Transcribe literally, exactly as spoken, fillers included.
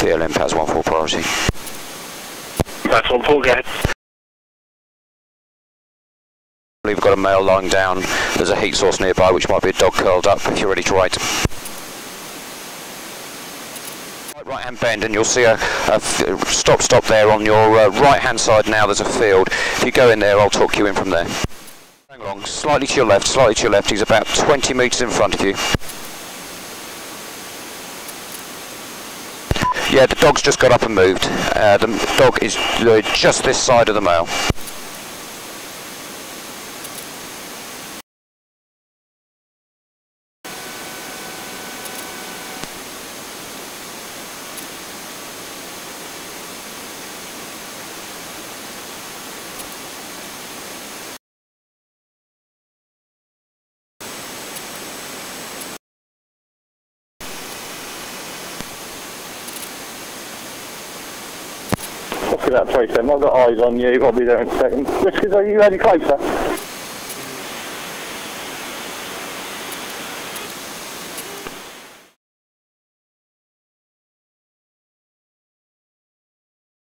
V L N P A S one four priority. That's one four, go ahead. We've got a male lying down. There's a heat source nearby, which might be a dog curled up if you're ready to write. Right hand bend, and you'll see a, a stop stop there on your uh, right hand side. Now there's a field. If you go in there, I'll talk you in from there. Going along, slightly to your left, slightly to your left. He's about twenty metres in front of you. Yeah, the dog's just got up and moved. Uh, the dog is uh, just this side of the male. Look at that, Tracy. I've got eyes on you. I'll be there in a second. Whiskers, are you any closer?